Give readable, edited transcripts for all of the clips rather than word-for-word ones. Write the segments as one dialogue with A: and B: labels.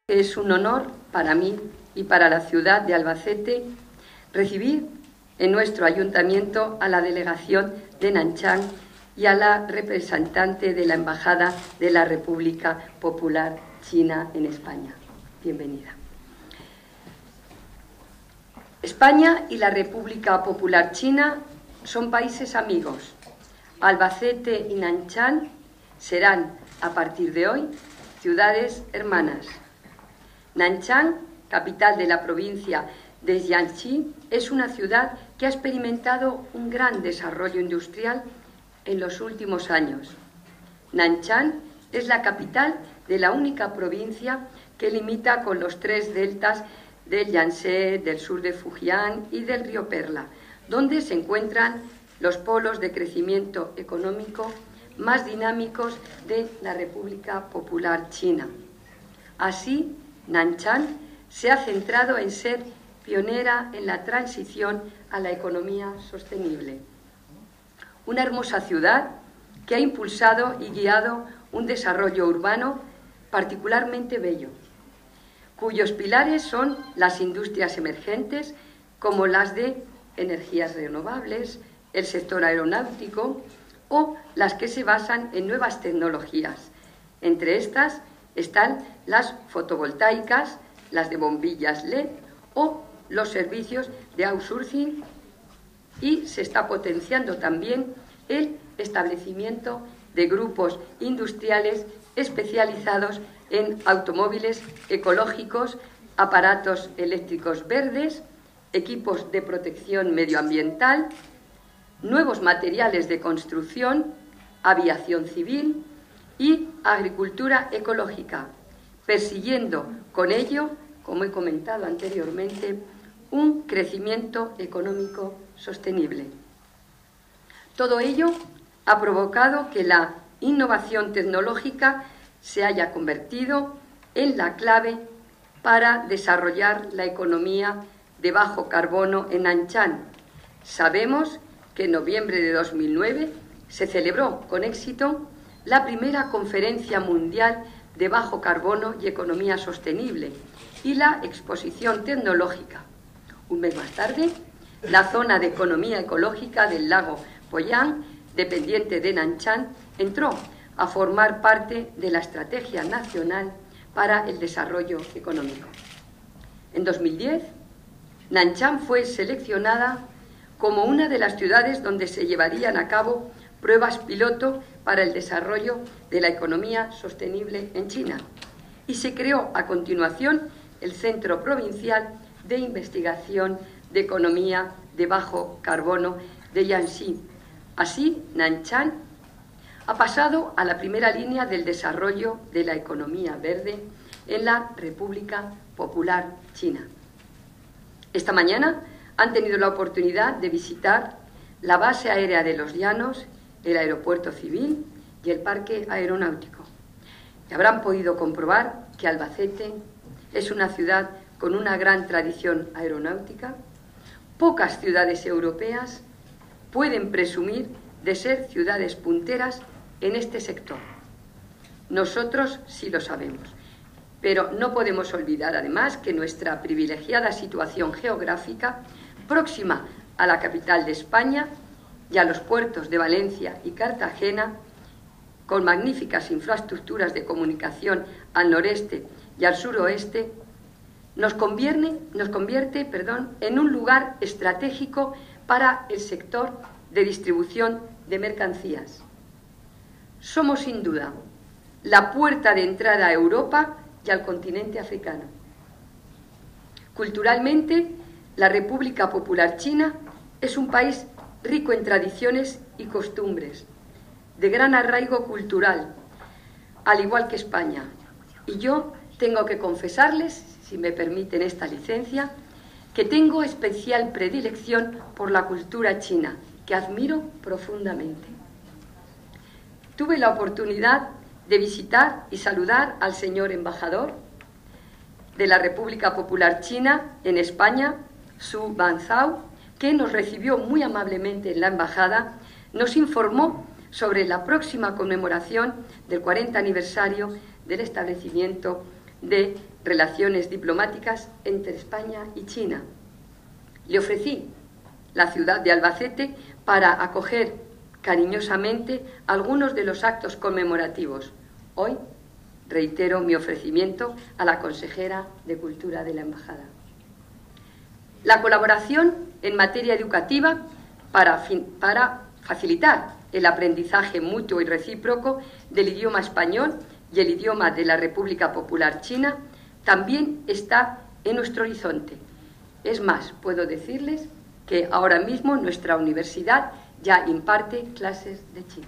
A: Es un honor para mí y para la ciudad de Albacete recibir en nuestro ayuntamiento a la delegación de Nanchang y a la representante de la Embajada de la República Popular China en España. Bienvenida. España y la República Popular China son países amigos. Albacete y Nanchang serán, a partir de hoy, ciudades hermanas. Nanchang, capital de la provincia de Jiangxi, es una ciudad que ha experimentado un gran desarrollo industrial en los últimos años. Nanchang es la capital de la única provincia que limita con los 3 deltas del Yangtze, del sur de Fujian y del río Perla, donde se encuentran los polos de crecimiento económico más dinámicos de la República Popular China. Así, Nanchang se ha centrado en ser pionera en la transición a la economía sostenible. Una hermosa ciudad que ha impulsado y guiado un desarrollo urbano particularmente bello, cuyos pilares son las industrias emergentes como las de energías renovables, el sector aeronáutico o las que se basan en nuevas tecnologías. Entre estas están las fotovoltaicas, las de bombillas LED o los servicios de outsourcing, y se está potenciando también el establecimiento de grupos industriales especializados en automóviles ecológicos, aparatos eléctricos verdes, equipos de protección medioambiental, nuevos materiales de construcción, aviación civil y agricultura ecológica, persiguiendo con ello, como he comentado anteriormente, un crecimiento económico sostenible. Todo ello ha provocado que la innovación tecnológica se haya convertido en la clave para desarrollar la economía de bajo carbono en Nanchang. Sabemos que en noviembre de 2009 se celebró con éxito la primera conferencia mundial de bajo carbono y economía sostenible y la exposición tecnológica. Un mes más tarde, la zona de economía ecológica del lago Poyang, dependiente de Nanchang, entró a formar parte de la Estrategia Nacional para el Desarrollo Económico. En 2010, Nanchang fue seleccionada como una de las ciudades donde se llevarían a cabo pruebas piloto para el desarrollo de la economía sostenible en China, y se creó a continuación el Centro Provincial de Investigación de Economía de Bajo Carbono de Jiangxi. Así, Nanchang ha pasado a la primera línea del desarrollo de la economía verde en la República Popular China. Esta mañana han tenido la oportunidad de visitar la base aérea de Los Llanos, el aeropuerto civil y el parque aeronáutico. Y habrán podido comprobar que Albacete es una ciudad con una gran tradición aeronáutica. Pocas ciudades europeas pueden presumir de ser ciudades punteras en este sector. Nosotros sí lo sabemos, pero no podemos olvidar además que nuestra privilegiada situación geográfica, próxima a la capital de España y a los puertos de Valencia y Cartagena, con magníficas infraestructuras de comunicación al noreste y al suroeste, nos convierte en un lugar estratégico para el sector de distribución de mercancías. Somos sin duda la puerta de entrada a Europa y al continente africano. Culturalmente, la República Popular China es un país rico en tradiciones y costumbres, de gran arraigo cultural, al igual que España. Y yo tengo que confesarles, si me permiten esta licencia, que tengo especial predilección por la cultura china, que admiro profundamente. Tuve la oportunidad de visitar y saludar al señor embajador de la República Popular China en España, Su Banzhao, que nos recibió muy amablemente en la embajada, nos informó sobre la próxima conmemoración del 40 aniversario del establecimiento de relaciones diplomáticas entre España y China. Le ofrecí la ciudad de Albacete para acoger cariñosamente algunos de los actos conmemorativos. Hoy reitero mi ofrecimiento a la consejera de Cultura de la Embajada. La colaboración en materia educativa para facilitar el aprendizaje mutuo y recíproco del idioma español y el idioma de la República Popular China también está en nuestro horizonte. Es más, puedo decirles que ahora mismo nuestra universidad ya imparte clases de chino.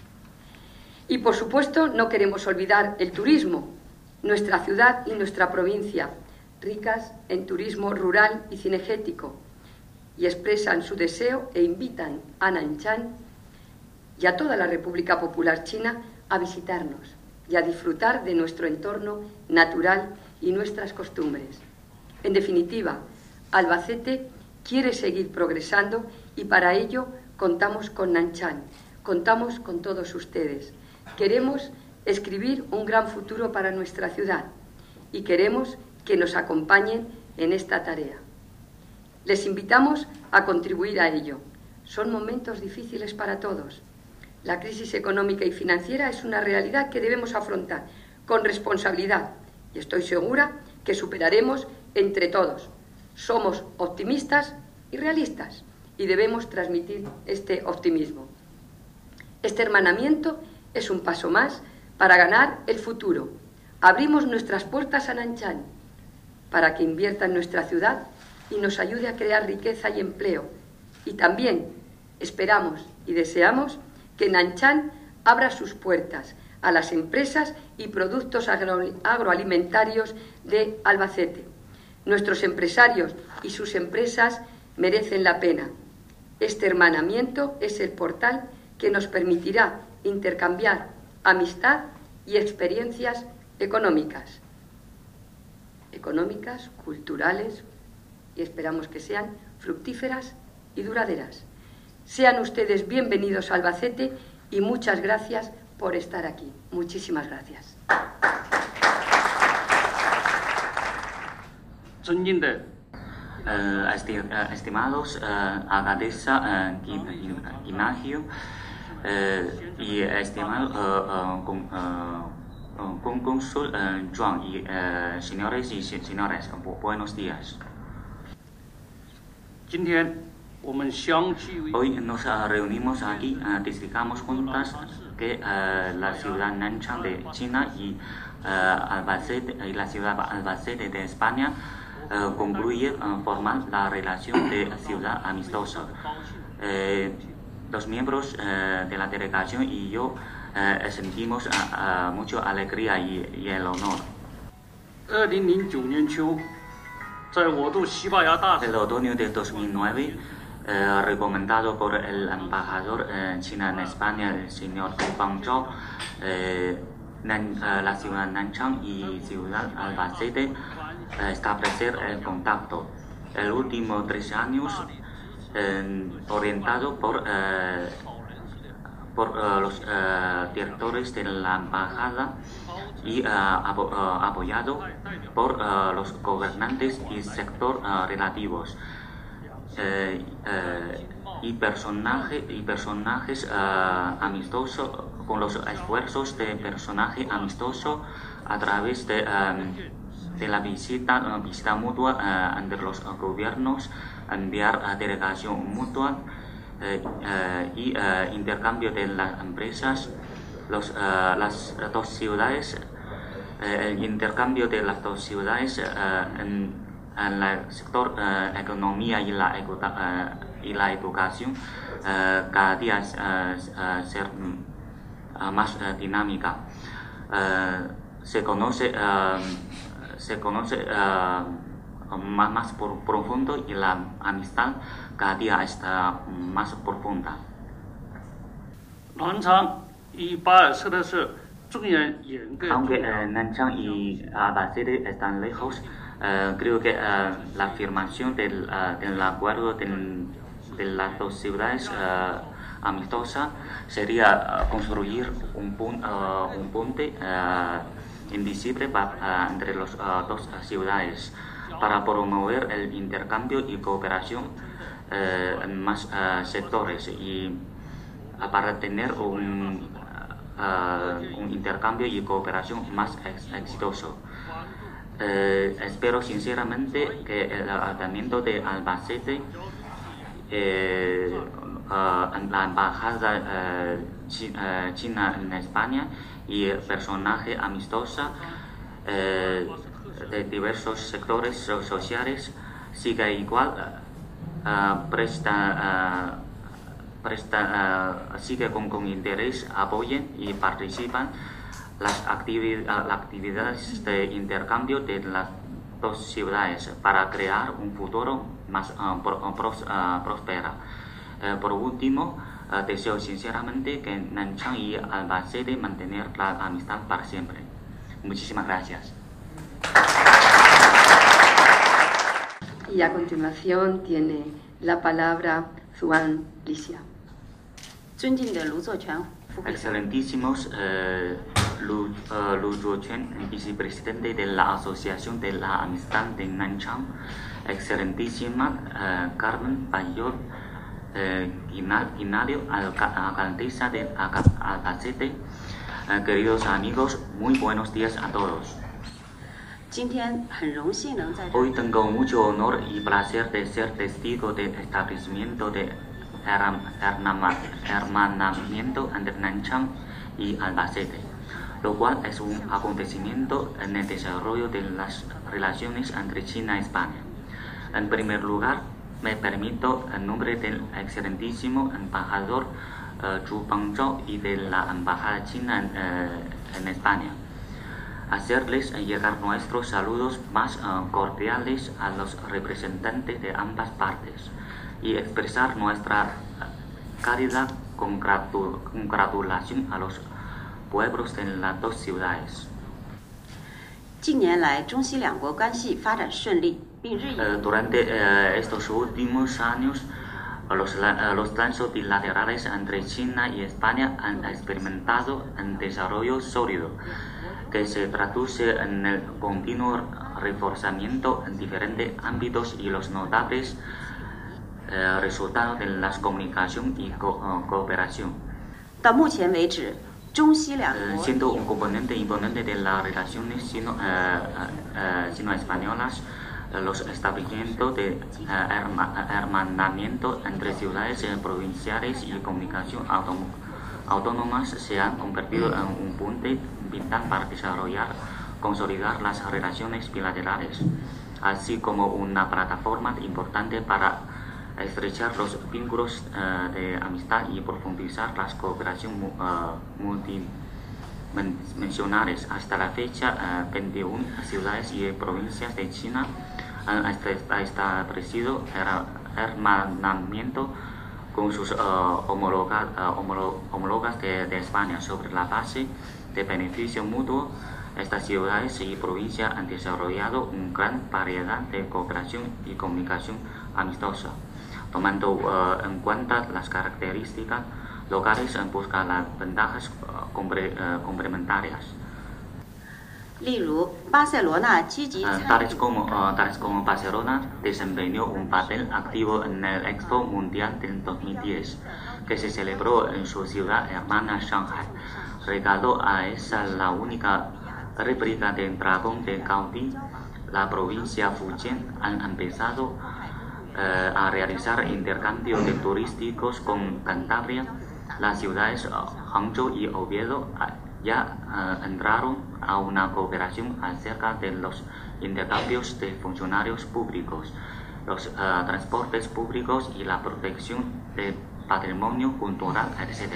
A: Y por supuesto no queremos olvidar el turismo, nuestra ciudad y nuestra provincia, ricas en turismo rural y cinegético, y expresan su deseo e invitan a Nanshan y a toda la República Popular China a visitarnos y a disfrutar de nuestro entorno natural y nuestras costumbres. En definitiva, Albacete quiere seguir progresando y para ello contamos con Nanshan, contamos con todos ustedes. Queremos escribir un gran futuro para nuestra ciudad y queremos que nos acompañen en esta tarea. Les invitamos a contribuir a ello. Son momentos difíciles para todos. La crisis económica y financiera es una realidad que debemos afrontar con responsabilidad y estoy segura que superaremos entre todos. Somos optimistas y realistas y debemos transmitir este optimismo. Este hermanamiento es un paso más para ganar el futuro. Abrimos nuestras puertas a Nanshan para que invierta en nuestra ciudad y nos ayude a crear riqueza y empleo. Y también esperamos y deseamos que Nanshan abra sus puertas a las empresas y productos agroalimentarios de Albacete. Nuestros empresarios y sus empresas merecen la pena. Este hermanamiento es el portal que nos permitirá intercambiar amistad y experiencias económicas, culturales y esperamos que sean fructíferas y duraderas. Sean ustedes bienvenidos a Albacete y muchas gracias por estar aquí. Muchísimas gracias.
B: Estimados abadesa Ignacio y estimado cónsul Zhuang y señores y señores, buenos días. Hoy nos reunimos aquí, testificamos juntas que la ciudad Nanshan de China y la ciudad Albacete de España concluye formal la relación de ciudad amistosa. Los miembros de la delegación y yo sentimos mucha alegría y el honor. El otoño de 2009, recomendado por el embajador chino en España, el señor Fang Zhao, la ciudad Nanshan y ciudad Albacete establecer el contacto. El último 3 años, orientado por los directores de la embajada y apoyado por los gobernantes y sector relativos y personajes amistosos, con los esfuerzos de personaje amistoso a través de la visita mutua entre los gobiernos, enviar delegación mutua y intercambio de las empresas, las dos ciudades, el intercambio de las dos ciudades en el sector economía y la educación cada día ser más dinámica. Se conoce más profundo y la amistad cada día está más profunda. Aunque Nanshan y Albacete están lejos, creo que la afirmación del acuerdo de las dos ciudades amistosas sería construir un puente indivisible entre las dos ciudades para promover el intercambio y cooperación en más sectores y para tener un intercambio y cooperación más exitoso. Espero sinceramente que el Ayuntamiento de Albacete, la Embajada China en España y el personaje amistoso de diversos sectores sociales siga igual, sigue con interés, apoyen y participan las actividades de intercambio de las dos ciudades para crear un futuro más próspero. Por último, deseo sinceramente que Nanchang y Albacete mantener la amistad para siempre. Muchísimas gracias.
A: Y a continuación tiene la palabra Zuan Lixia.
B: Excelentísimos Lu Zhuoquan, vicepresidente de la Asociación de la Amistad de Nanchang, excelentísima Carmen Payol Guinario, alcaldesa de Albacete, queridos amigos, muy buenos días a todos. Hoy tengo mucho honor y placer de ser testigo del establecimiento de hermanamiento entre Nanchang y Albacete, lo cual es un acontecimiento en el desarrollo de las relaciones entre China y España. En primer lugar, me permito, en nombre del excelentísimo embajador Zhu Pengzhou y de la Embajada China en España, hacerles llegar nuestros saludos más cordiales a los representantes de ambas partes y expresar nuestra cálida congratulación a los pueblos de las dos ciudades. Durante estos últimos años, los lazos bilaterales entre China y España han experimentado un desarrollo sólido que se traduce en el continuo reforzamiento en diferentes ámbitos y los notables resultados de la comunicación y cooperación. Siendo un componente importante de las relaciones sino-españolas, los establecimientos de hermanamiento entre ciudades provinciales y comunicación autónomas se han convertido en un punto vital para consolidar las relaciones bilaterales, así como una plataforma importante para estrechar los vínculos de amistad y profundizar las cooperaciones multidimensionales. Hasta la fecha, 21 ciudades y provincias de China han establecido hermanamiento con sus homólogas de España sobre la base de beneficio mutuo. Estas ciudades y provincias han desarrollado una gran variedad de cooperación y comunicación amistosa, tomando en cuenta las características locales en busca de las ventajas complementarias. Tales como Barcelona desempeñó un papel activo en el Expo Mundial del 2010, que se celebró en su ciudad hermana Shanghai. Regaló a esa la única réplica del dragón de Gaudí. La provincia Fujian han empezado a realizar intercambios turísticos con Cantabria. Las ciudades Hangzhou y Oviedo ya entraron a una cooperación acerca de los intercambios de funcionarios públicos, los transportes públicos y la protección del patrimonio cultural, etc.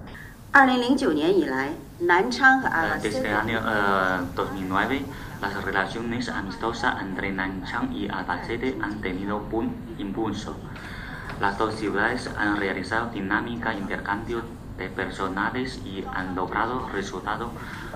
B: Desde el año 2009, las relaciones amistosas entre Nanchang y Albacete han tenido un impulso. Las dos ciudades han realizado dinámica intercambio de personales y han logrado resultados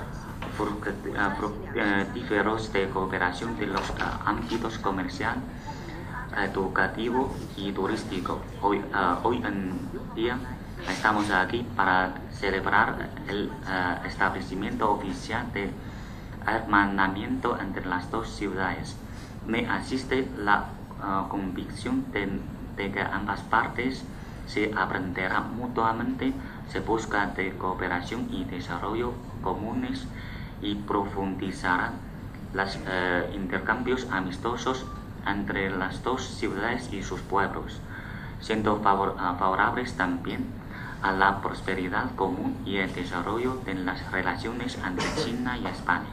B: fructíferos de cooperación de los ámbitos comercial, educativo y turístico. Hoy en día estamos aquí para celebrar el establecimiento oficial de hermanamiento entre las dos ciudades. Me asiste la convicción de que ambas partes se aprenderán mutuamente, se busca de cooperación y desarrollo comunes y profundizarán los intercambios amistosos entre las dos ciudades y sus pueblos, siendo favorables también a la prosperidad común y el desarrollo de las relaciones entre China y España.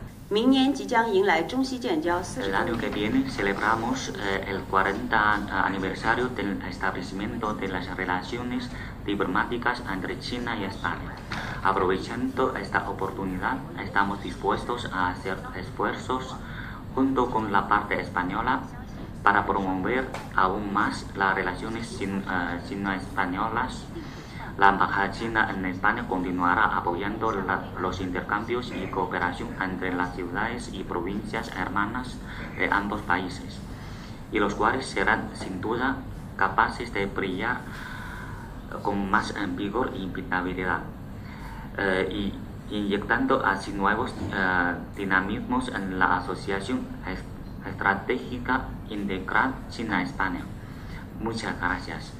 B: El año que viene celebramos el 40 aniversario del establecimiento de las relaciones diplomáticas entre China y España. Aprovechando esta oportunidad, estamos dispuestos a hacer esfuerzos junto con la parte española para promover aún más las relaciones sino-españolas. La Embajada China en España continuará apoyando los intercambios y cooperación entre las ciudades y provincias hermanas de ambos países, y los cuales serán sin duda capaces de brillar con más vigor y vitalidad, y inyectando así nuevos dinamismos en la asociación estratégica integral China-España. Muchas gracias.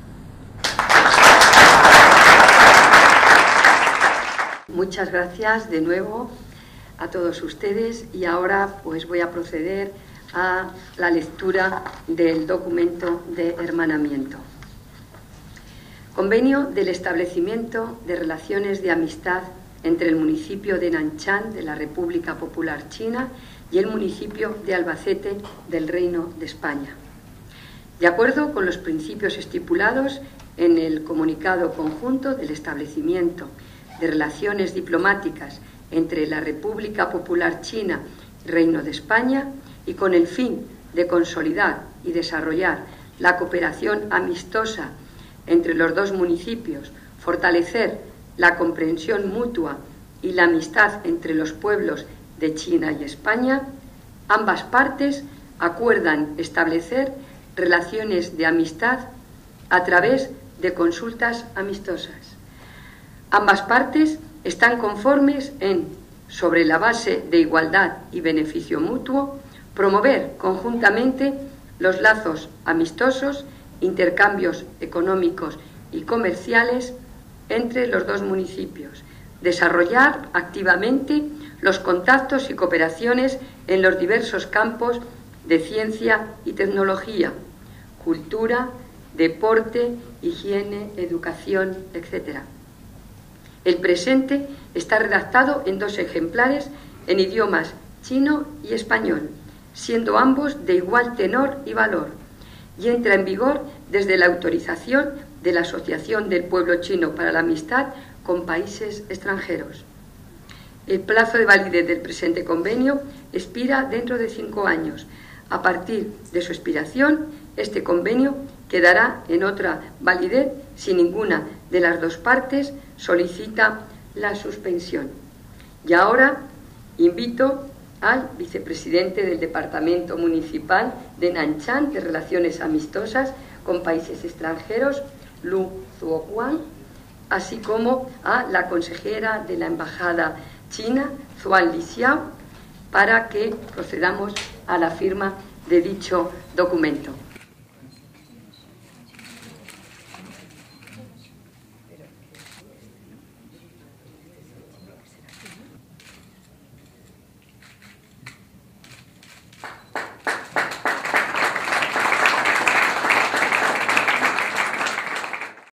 A: Muchas gracias de nuevo a todos ustedes, y ahora pues voy a proceder a la lectura del documento de hermanamiento. Convenio del establecimiento de relaciones de amistad entre el municipio de Nanshan de la República Popular China y el municipio de Albacete del Reino de España. De acuerdo con los principios estipulados en el comunicado conjunto del establecimiento de relaciones diplomáticas entre la República Popular China y Reino de España, y con el fin de consolidar y desarrollar la cooperación amistosa entre los dos municipios, fortalecer la comprensión mutua y la amistad entre los pueblos de China y España, ambas partes acuerdan establecer relaciones de amistad a través de consultas amistosas. Ambas partes están conformes en, sobre la base de igualdad y beneficio mutuo, promover conjuntamente los lazos amistosos, intercambios económicos y comerciales entre los dos municipios, desarrollar activamente los contactos y cooperaciones en los diversos campos de ciencia y tecnología, cultura, deporte, higiene, educación, etc. El presente está redactado en 2 ejemplares en idiomas chino y español, siendo ambos de igual tenor y valor, y entra en vigor desde la autorización de la Asociación del Pueblo Chino para la Amistad con Países Extranjeros. El plazo de validez del presente convenio expira dentro de 5 años. A partir de su expiración, este convenio quedará en otra validez si ninguna de las dos partes solicita la suspensión. Y ahora invito al vicepresidente del Departamento Municipal de Nanshan de Relaciones Amistosas con Países Extranjeros, Lu Zuoguang, así como a la consejera de la Embajada China, Zuan Lixiao, para que procedamos a la firma de dicho documento.